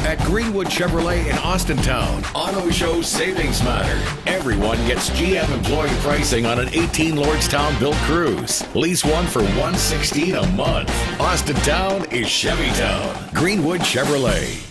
at Greenwood Chevrolet in Austintown. Auto Show Savings Matter. Everyone gets GM employee pricing on an 18 Lordstown built Cruze. Lease one for $116 a month. Austintown is Chevytown. Greenwood Chevrolet.